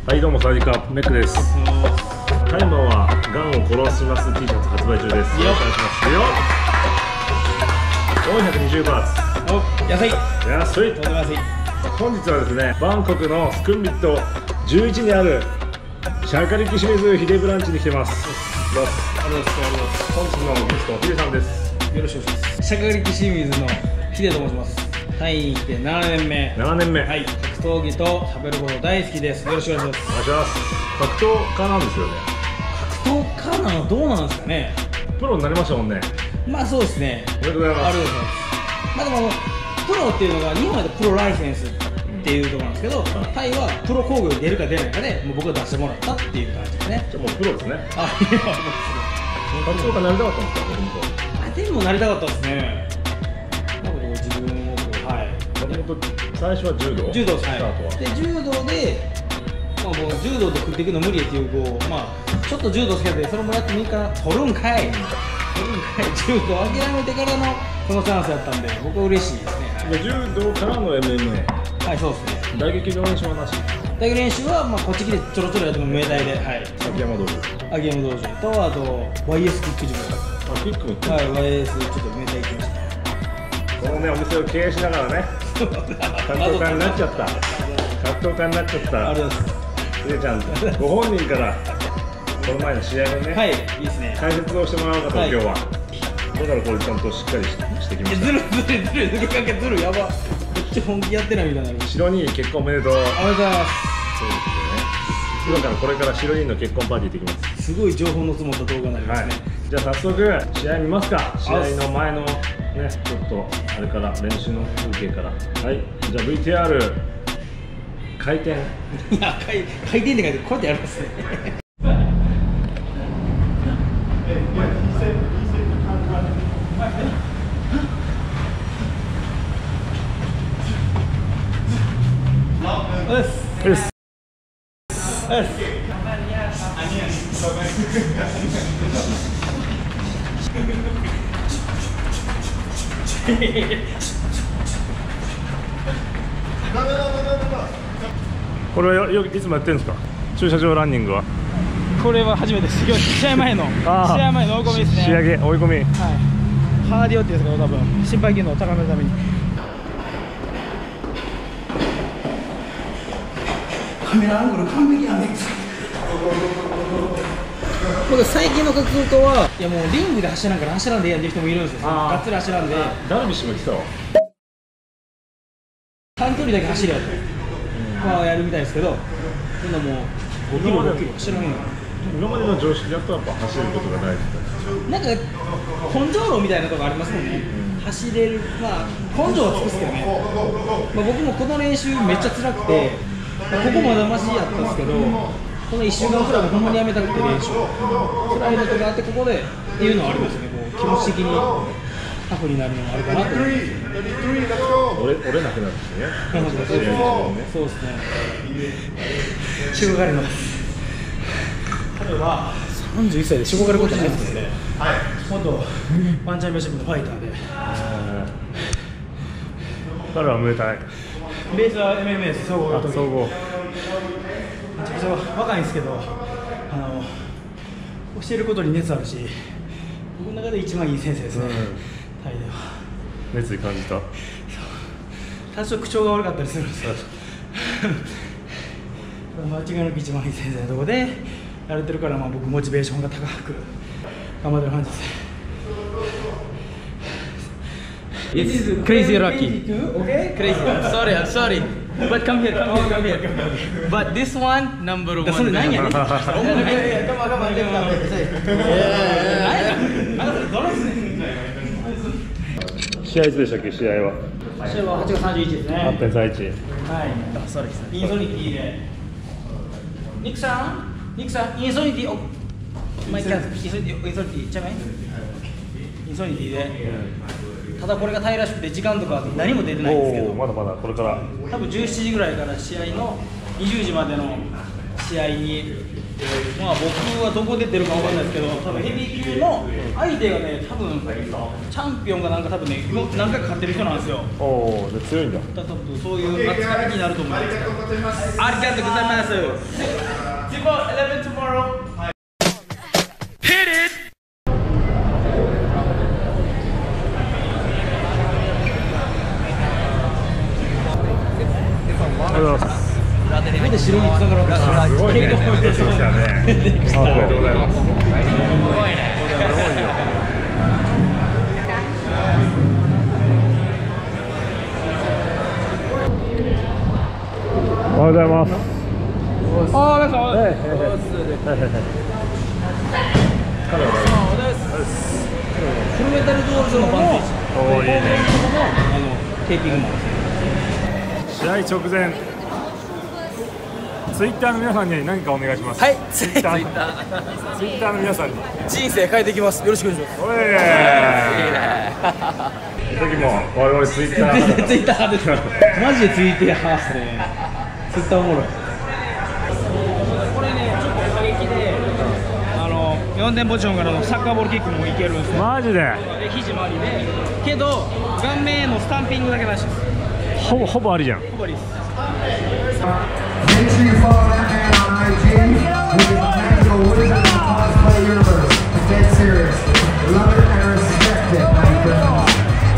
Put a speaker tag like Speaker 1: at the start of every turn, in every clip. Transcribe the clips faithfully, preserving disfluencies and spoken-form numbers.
Speaker 1: はい、どうもサディカメックです。タイマーはガンを殺します T シャツ発売中です。よろしくお願いしますよ。よんひゃくにじゅうバーツ。
Speaker 2: お、安い
Speaker 1: 安い。
Speaker 2: とても安い。
Speaker 1: 本日はですね、バンコクのスクンビットじゅういちにあるシャカリキ清水ヒデブランチに来てます。
Speaker 2: ありがとうございます。
Speaker 1: 本日のゲストヒデさんです。
Speaker 2: よろしくお願いします。シャカリキ清水のヒデと申します。タイに来てななねんめ。
Speaker 1: ななねんめ。
Speaker 2: はい、格闘技と食べること大好きです。よろしくお願いします。
Speaker 1: お願いします。格闘家なんですよね。
Speaker 2: 格闘家なのどうなんですかね。
Speaker 1: プロになりましたもんね。
Speaker 2: まあそうですね。
Speaker 1: おめでとうございます。
Speaker 2: ありがとうございます。まあでもプロっていうのが日本だとプロライセンスっていうところなんですけど、タイはプロ工業に出るか出ないかでもう僕が出してもらったっていう感じですね。
Speaker 1: じゃあもうプロですね。
Speaker 2: あ、いや、
Speaker 1: 格闘家になりたかったんですか、本当。
Speaker 2: あ、でもなりたかったですね。なんかこう自分をこう、はい。
Speaker 1: もともと最初は柔道。
Speaker 2: 柔道
Speaker 1: スタートは。
Speaker 2: で柔道で、まあもう柔道で食っていくの無理っていうこう、まあちょっと柔道好きなんでそれもやってもいいから取るんかい。取るんかい。柔道諦めてからのこのチャンスやったんで僕は嬉しいですね。
Speaker 1: はい、柔道からの エムエムエー。
Speaker 2: はい、そうですね。
Speaker 1: 打撃の練習はなし。
Speaker 2: 打撃練習はまあこっち来てちょろちょろやってもムエタイで、はい。
Speaker 1: 秋山道具。
Speaker 2: 秋山道場とあと ワイエス キックジム。
Speaker 1: あ、キックも行って。
Speaker 2: はい、ワイエス ちょっとムエタイ行きました。
Speaker 1: このね、お店を経営しながらね、格闘家になっちゃった。格闘家になっちゃった。
Speaker 2: ありがとうございます。
Speaker 1: ヒデちゃん、ご本人からこの前の試合のね、
Speaker 2: はい、いいですね。
Speaker 1: 解説をしてもらおうかと、
Speaker 2: はい、
Speaker 1: 今日は。だからこれちゃんとしっかりしてきました。
Speaker 2: ずるずるずる、抜けかけずる、やば。こっち本気やってないみたいな。
Speaker 1: 白に結婚おめでとう。あり
Speaker 2: がとうございます。
Speaker 1: そうですね。今からこれから白人の結婚パーティーできます。
Speaker 2: すごい情報の積もった動画になりますね。
Speaker 1: はい、じゃあ早速試合見ますか。試合の前のね、ちょっとあれから練習の風景から。はい、じゃあ ブイティーアール 回転。
Speaker 2: いや、回回転って書いてこうやってやるんですね。よし。
Speaker 1: よし。これはよよいつもやってるんですか。駐車場ランニングは。
Speaker 2: これは初めてです。試合前の試合前の追い込みですね。
Speaker 1: 仕上げ追い込み。はい。
Speaker 2: ハーディオっていうんですか、多分心肺機能を高めるために。カメラアングル完璧やね。僕最近の格闘家はいやもうリングで走らんから走らんでやる人もいるんですよ。がっつり走らんで。
Speaker 1: ダルビッシュも来たわ。
Speaker 2: 短距離だけ走るやつはやるみたいですけど、そんなもうごキロろっキロ走らんよ。
Speaker 1: 今までの常識だとやっぱ走ることが大事だ。
Speaker 2: なんか根性論みたいなとこありますもんね。うん、走れる、まあ根性はつくっすけどね。まあ僕もこの練習めっちゃ辛くて、まあ、ここまだマシやったんですけど。このいっしゅうかんくらいもほんまにやめたくて練習辛いのとかあってここでっていうのはありますね。こう気持ち的にタフになるのもあるかなと思います。
Speaker 1: 折れ折れなくなるしね。
Speaker 2: そうですね。しごかれます。彼はさんじゅういっさいでしごかれることないですね。はい。元ワンチャンピオンシップのファイターで。
Speaker 1: 彼はムエタイ。
Speaker 2: ベースは エムエムエー 総合。
Speaker 1: 総合。
Speaker 2: めちゃくちゃ若いんですけど、あの教えることに熱あるし、僕の中で一番いい先生ですね、うん、タイでは。
Speaker 1: 熱意感じた。
Speaker 2: 多少口調が悪かったりするんですけど間違いなく一番いい先生のところでやれてるから、まあ、僕モチベーションが高く頑張ってる感じですね。It's crazy Rocky. Okay? Crazy. Sorry, I'm sorry. But come here, come here, come here. But this one, number one. それ何やねん。Come on, come on, come on.
Speaker 1: 試合いつでしたっけ、試合は。
Speaker 2: 試合ははちがつさんじゅういちですね。
Speaker 1: はちてんさんいち。
Speaker 2: はい。そうです。インソニティで。ニクさん、ニクさん、インソニティ、お、マイキャン、インソニティ、インソニティ、ちゃうかい？インソニティで。ただこれがタイらしくて時間とか何も出てないんですけど、
Speaker 1: まだまだこれから
Speaker 2: 多分じゅうしちじぐらいから試合のにじゅうじまでの試合にまあ僕はどこ出てるかわかんないですけど、多分ヘビー級の相手がね、多分チャンピオンがなんか多分ね、今何回か勝ってる人なんですよ。
Speaker 1: おお、で強いんだ。
Speaker 2: 多分そういう扱いになると思います。ありがとうございます。Zero eleven tomorrow. Hit it.
Speaker 1: ありがとうございます。
Speaker 2: なんで白につながるんですか。
Speaker 1: すごいね。出てきたね。ありがとうございます。すごいね。おはようございます。
Speaker 2: ああ、なんか。フルメタルドールズのバンテージ。
Speaker 1: おお、いいね。
Speaker 2: あのテーピングも。
Speaker 1: 試合直前。ツイッターの皆さんに何かお願いします。
Speaker 3: はい、
Speaker 1: ツイッター。ツイッターの皆さんに。
Speaker 3: 人生変えていきます。よろしくお願いします。
Speaker 1: おい。いいね。時も我々ツイッター。
Speaker 2: ツイッターです。マジでツイッター派ですね。ツイッターおもろい。これね、ちょっと過激で、あのよんてんポジションからのサッカーボールキックもいけるんですよ。
Speaker 1: マジで。
Speaker 2: で肘周りで、けど顔面へのスタンピングだけなしです。
Speaker 1: ほぼほぼありじゃん。
Speaker 2: ほぼありです。
Speaker 4: Make sure you follow that man on I G. He's a magical wizard in the cosplay universe. I'm dead serious. Love it and respect it, my friends.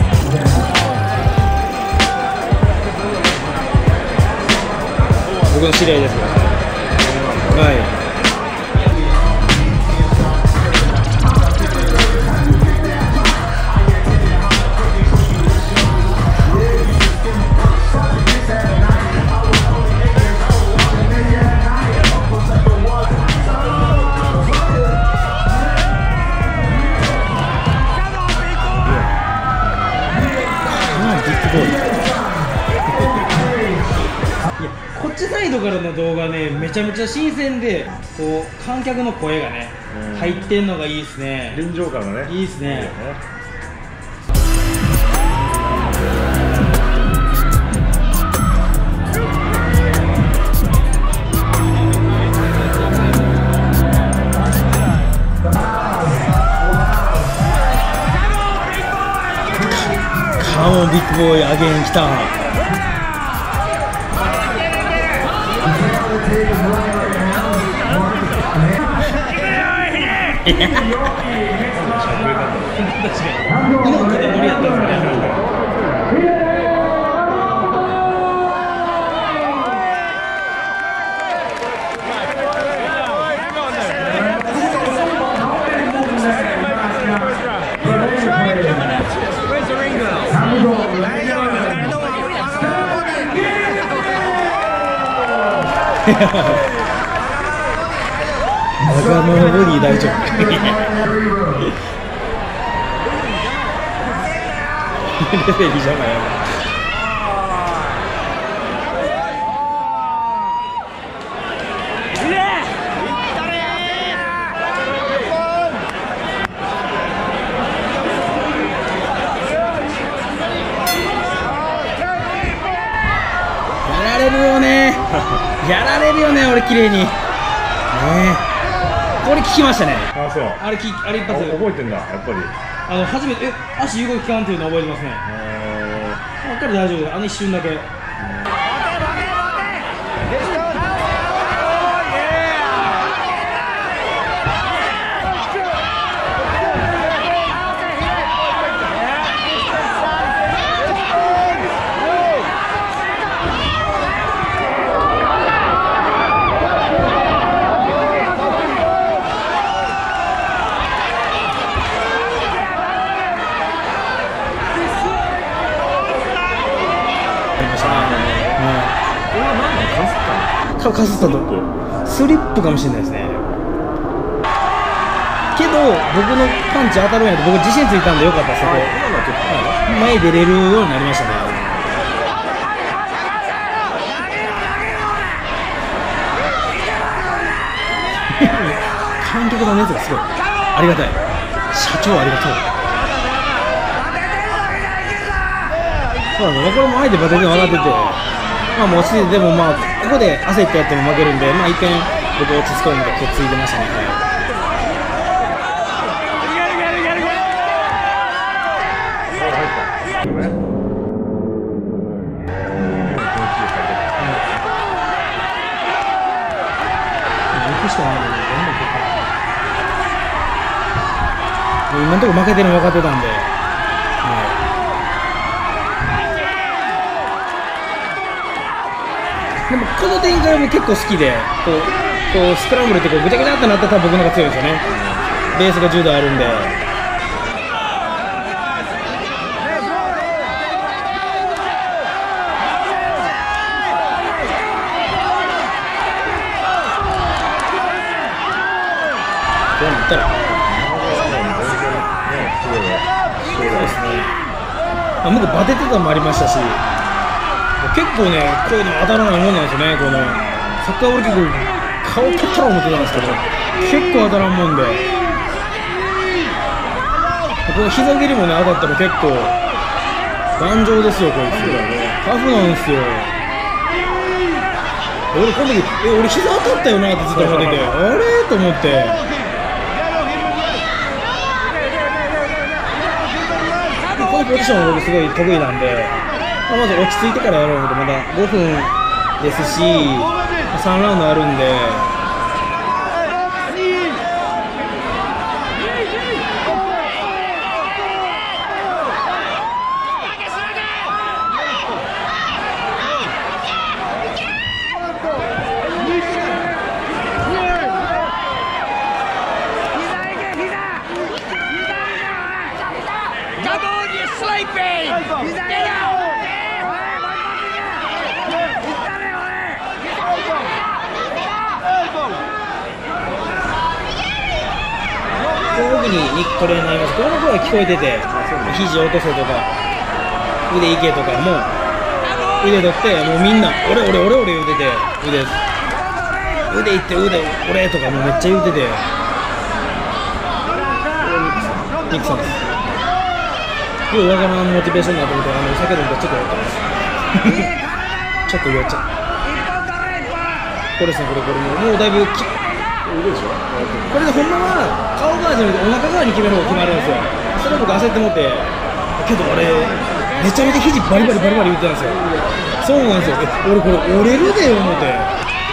Speaker 2: 僕の知り合いです。はい。こっちサイドからの動画ね、めちゃめちゃ新鮮で、こう観客の声がね、入ってんのがいいですね。
Speaker 1: 臨場感がね。
Speaker 2: いいですね。カモンビッグボーイアゲン来た。今の肩乗りやったんですね。長野のボディ大丈夫。レベルじゃない。やられるよね。やられるよね、俺綺麗に。ねえ。これ聞きましたね。
Speaker 1: あ、そう。
Speaker 2: あれきあれ一発
Speaker 1: 覚えてんだ、やっぱり。
Speaker 2: あの初めてえ足有効期間っていうの覚えてますね。分かる大丈夫です。あの一瞬だけ。かすったとスリップかもしれないですね。けど僕のパンチ当たるんやと僕自信ついたんでよかったです。そこ前出れるようになりましたね。観客の熱がすごいありがたい。社長ありがとう。そうなんだね。これも相手バテて分かってて、まあもう落ち着いて、でもまあここで焦ってやっても負けるんで、まあ一見僕落ち着こうみたいなついてましたね。はい行くしかないのに、どんどんここから今のところ負けてるの分かってたんで、はい、でもこの展開も結構好きで、こうこうスクランブルってこうぐちゃぐちゃってなったら多分僕の方が強いんですよね。ベースがじゅうどあるんで。こうなったらそうですね、あ、向こうバテてたのもありましたし、結構ね、こういうの当たらないもんなんですよね。このサッカーボール結構顔取ったら思ってたんですけど、結構当たらんもんで、この膝蹴りもね当たったら結構頑丈ですよ、こいつ。タフなんですよ。俺この時、え、俺膝当たったよなってずっと思ってて、あれと思って。このポジション僕すごい得意なんで、まあ、まず落ち着いてからやろうと。まだごふんですし、さんラウンドあるんで、奥にニックトレーナーいます。この声聞こえてて、肘落とせとか腕いけとかも腕取って、もうみんな俺俺俺俺言うてて、腕腕いって腕俺とかもうめっちゃ言うてて、ニックさんです。ようわからんモチベーションだと思って、あの酒飲んでちょっと酔ってますちょっと酔っちゃう。これですね、これこれもうもうだいぶきこれでほんまは顔側じゃなくてお腹側に決める方が決まるんですよ。それ僕焦ってもって、けど俺めちゃめちゃ肘バリバリバリバリ言ってたんですよ。そうなんですよ。え、俺これ折れるで思って。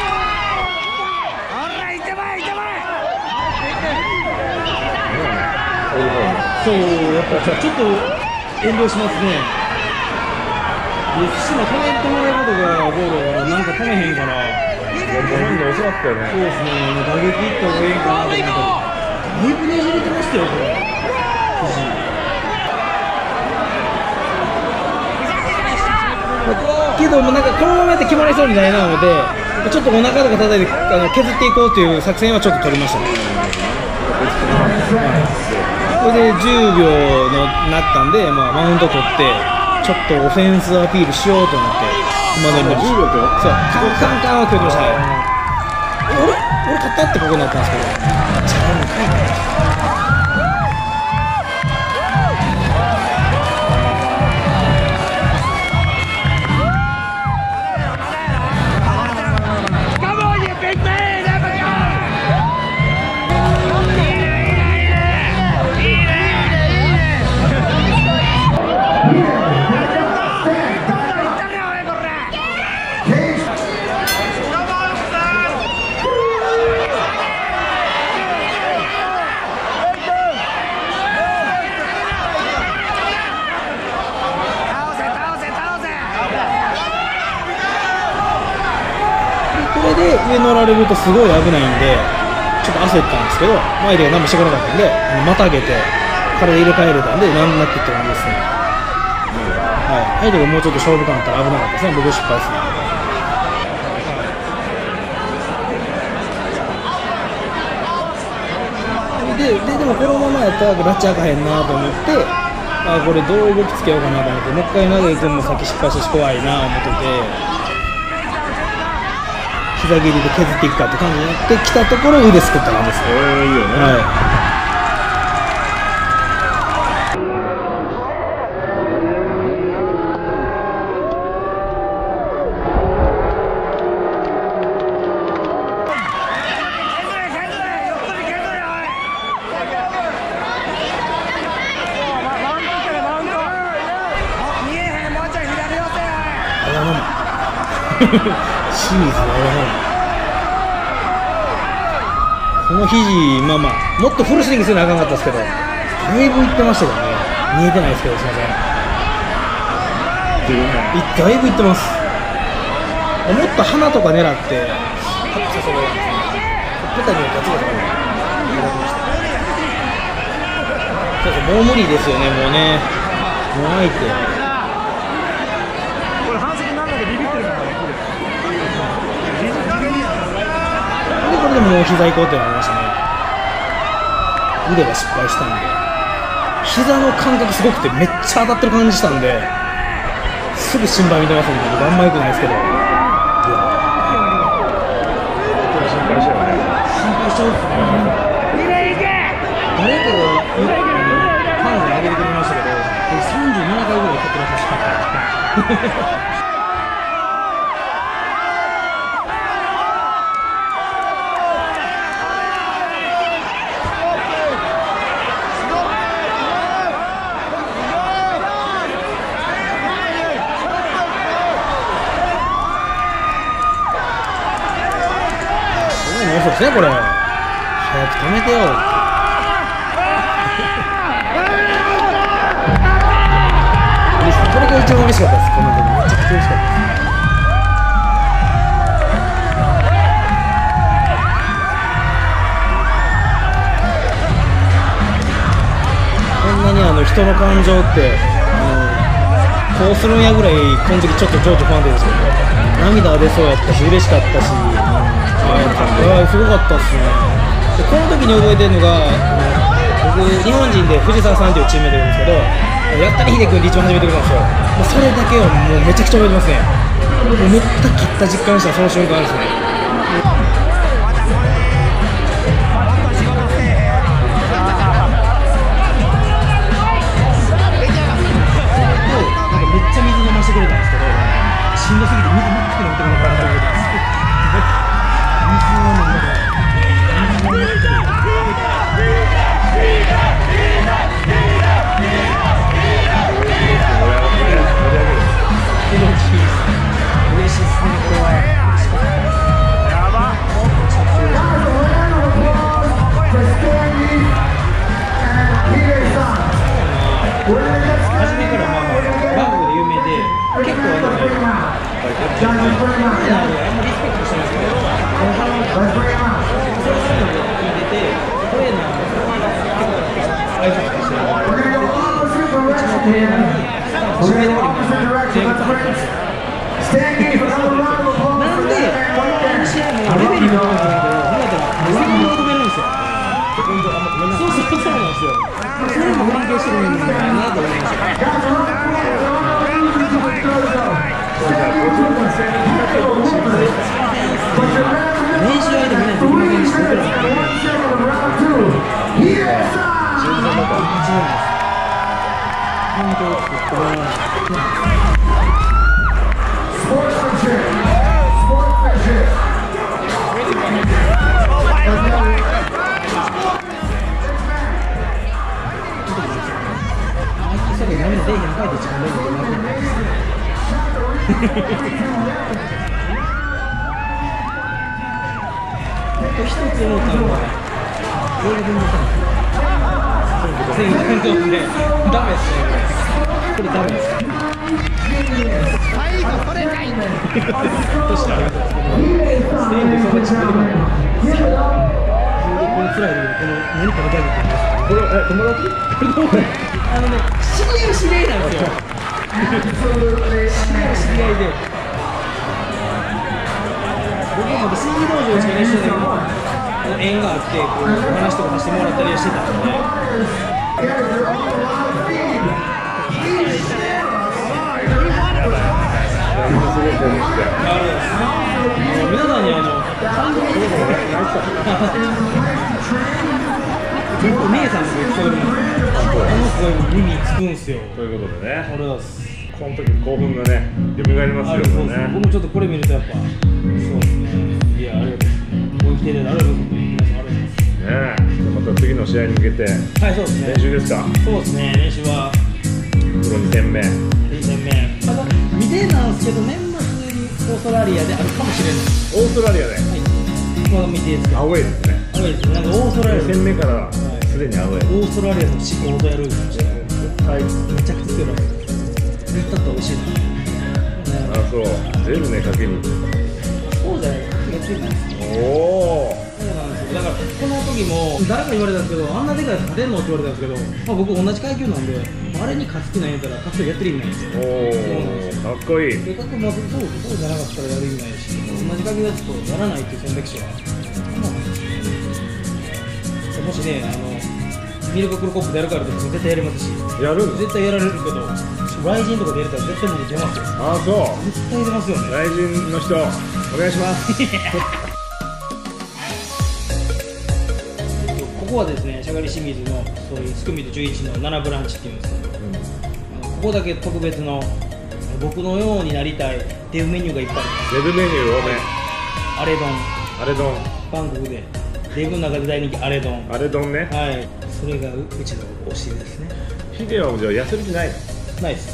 Speaker 2: そう、やっぱちょっと遠慮しますね。福島止めてもらうことがゴールなんか止めへんから。
Speaker 1: 遅かったよね。
Speaker 2: そうですね、打撃いった方がいいかなと思ったら、だいぶねじれてましたよ、これ。けど、もうなんかこのままやって決まりそうにないなので、ちょっとお腹とか叩いてあの削っていこうという作戦はちょっと取りましたね。これでじゅうびょうのなったんで、まあ、マウント取って、ちょっとオフェンスアピールしようと思って。今のじゅうびょうとそう、カンカンカンは食いましたね。俺、俺勝ったってここになったんですけど、ちゃうのかい。これで上乗られるとすごい危ないんで、ちょっと焦ったんですけど、前で何もしてこなかったんで、またげて、体入れ替えれたんで、なんなってって感じですね。はい、相手がもうちょっと勝負感あったら危なかったですね、僕失敗ですね。で, で, でもこのままやったらラッチ開かへんなと思って、あこれどう動きつけようかなと思って、もう一回投げてもさっき失敗したし怖いなと思ってて。膝蹴りで削っていくかって感じになってきたところ腕すくった感じですね。
Speaker 1: えー、いいよね。はい
Speaker 2: 清水のこの肘、まあまあもっとフルスイングするのはあかんかったですけど、だいぶいってましたけどね。見えてないですけど、すみません。だいぶいってます。もっと鼻とか狙って、ハッとさせる、ほっぺたにガツガツかな。そうそう、もう無理ですよね、もうね。もう相手。
Speaker 1: これ反則なんだけどビビってるからね。
Speaker 2: で、これでもう膝行こうってなりましたね。腕が失敗したんで。膝の感覚すごくてめっちゃ当たってる感じしたんで、すぐ心配見てますんで、僕あんま良くないですけど。いや
Speaker 1: 心配しちゃうね。
Speaker 2: 心配しちゃうっすね。誰かがカード上げてくれましたけど、さんじゅうななかいぐらい取ってらっしゃった。そうですね、これ早く止めてよ。これが一番嬉しかったです。この時めちゃくちゃ嬉しかったです。こんなにあの人の感情ってあのこうするんやぐらい、この時ちょっと情緒不安定ですけど、涙が出そうやったし嬉しかったし、すごかったですね。でこの時に覚えてるのが、僕日本人で藤沢さんというチームメイトがいるんですけど、やったり秀君で一番初めてくれたんですよ。もうそれだけはもうめちゃくちゃ覚えてますね。もうめった勝った実感したその瞬間ですね。めっちゃ水飲ませてくれたんですけど、しんどすぎて水もっと飲みたくなかったんです。
Speaker 1: ということでね、この時興奮がね、蘇りますよね。
Speaker 2: 僕もちょっとこれ見るとやっぱ、そうですね。いや、ありがとうございます。もう生きていただいてありがとうございます。
Speaker 1: ねえ、また次の試合に向けて、はい、
Speaker 2: そうですね。
Speaker 1: 練習ですか。
Speaker 2: そうですね、練習は。
Speaker 1: プロに戦目。
Speaker 2: に戦目。ただ、未定なんですけど、年末にこオーストラリアであるかもしれない。
Speaker 1: オーストラリアで、
Speaker 2: はい、まだ未定ですけど。
Speaker 1: アウェーですね。
Speaker 2: アウェーですね。なんかオーストラリア
Speaker 1: に戦目からすでにアウェー、
Speaker 2: オーストラリアの仕事やるんですよ。
Speaker 1: はい、
Speaker 2: めちゃくちゃ強いらしい。行ったって美味しいな。
Speaker 1: あ、そう出るね、賭けに。
Speaker 2: そうじゃないか、やってるんですよ。
Speaker 1: おお、
Speaker 2: そうなんですよ。だからこの時も誰か言われたんですけど、あんなでかいやつ勝てんのって言われたんですけど、まあ、僕同じ階級なんで、あれに勝つ気ないんやったら格闘技やってる意味ないんですよ。
Speaker 1: おお、かっこいい。
Speaker 2: せっかくまずそうそうじゃなかったらやる意味ないし、同じ階級だとやらないっていう選択肢は、もしね、あのミルククルコップでやるからって絶対やりますし、
Speaker 1: やるの？
Speaker 2: 絶対やられるけど、ライジンとかでやれたら絶対僕出ますよ。
Speaker 1: ああ、そう
Speaker 2: 絶対出ますよね。
Speaker 1: ライジンの人お願いします
Speaker 2: ここはですね、しゃがり清水のそういうスクミとじゅういちのななブランチっていうんですけど、あのここだけ特別の僕のようになりたいデブメニューがいっぱいあ
Speaker 1: デブメニュー多め。
Speaker 2: る。あれ丼、
Speaker 1: あれ丼、
Speaker 2: バンコクでデブの中で大人気あれ丼。
Speaker 1: あれ丼ね。
Speaker 2: はい、それがううちの推しですね。
Speaker 1: ヒデはじゃあ痩せる気ないの？
Speaker 2: ないです。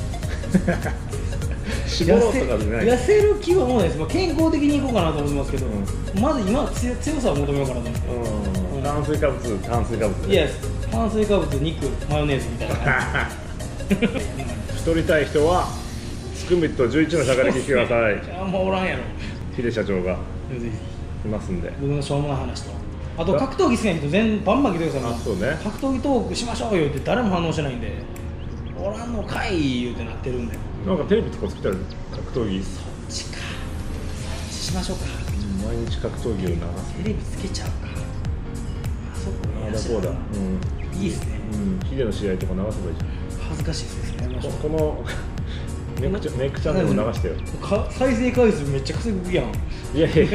Speaker 1: 絞ろうとかじゃない。
Speaker 2: 痩せる気はもうないです。まあ、健康的にいこうかなと思いますけど、
Speaker 1: う
Speaker 2: まず今は強強さを求めようかなと思って。
Speaker 1: うん、炭水化物、炭水化物
Speaker 2: イエス、炭水化物、肉、マヨネーズみたいな感じ。
Speaker 1: 太りたい人はスクミットじゅういちのしゃがり聞いてください。
Speaker 2: あんまおらんやろ。
Speaker 1: ヒデ社長が
Speaker 2: ぜひ
Speaker 1: いますんで。
Speaker 2: 僕のしょうもない話と、あと格闘技好きな人全バンバン来てください。
Speaker 1: あ、そうね。
Speaker 2: 格闘技トークしましょうよって誰も反応してないんで、おらんのかい言うてなってるんで。
Speaker 1: なんかテレビとかつけたら格闘技、
Speaker 2: そっちか。しましょうか。
Speaker 1: 毎日格闘技を流す。
Speaker 2: テレビつけちゃうか。あそこ
Speaker 1: あだこうだ。うん。
Speaker 2: いいですね。
Speaker 1: うん。ヒデの試合とか流せばいいじ
Speaker 2: 恥ずかしいですね。やりましょう。
Speaker 1: ゃん。このメイクチャメイクチャンネルも流してよ。
Speaker 2: か再生回数めっちゃ稼ぐやん。
Speaker 1: いやいや。